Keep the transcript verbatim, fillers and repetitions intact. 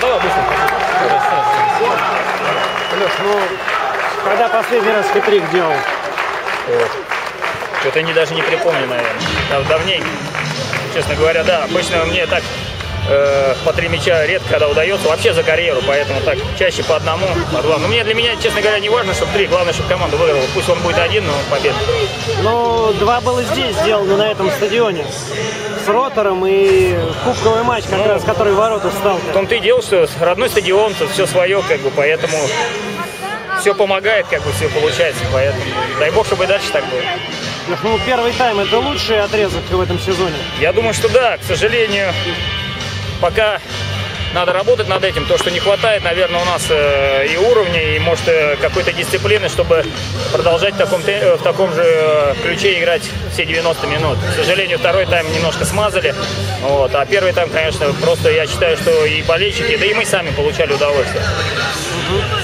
давай быстро. Леш, ну, когда последний раз хитрик делал? Что-то не, даже не припомню, наверное. Дав давней, честно говоря, да. Обычно мне так э, по три мяча редко когда удается, вообще за карьеру, поэтому так чаще по одному, по два. Но мне, для меня, честно говоря, не важно, чтобы три, главное, чтобы команда выиграла. Пусть он будет один, но победа. Ну, два было здесь сделано, на этом стадионе. С Ротором и кубковый матч, как ну, раз, который в ворота встал. В том-то и дело, что родной стадион, тут все свое, как бы, поэтому все помогает, как бы, все получается, поэтому дай бог, чтобы и дальше так было. Ну, первый тайм — это лучший отрезок в этом сезоне? Я думаю, что да, к сожалению, пока надо работать над этим, то, что не хватает, наверное, у нас э, и уровня, и, может, э, какой-то дисциплины, чтобы продолжать в таком, в таком же э, ключе играть все девяносто минут. К сожалению, второй тайм немножко смазали, вот, а первый тайм, конечно, просто я считаю, что и болельщики, да и мы сами получали удовольствие. Угу.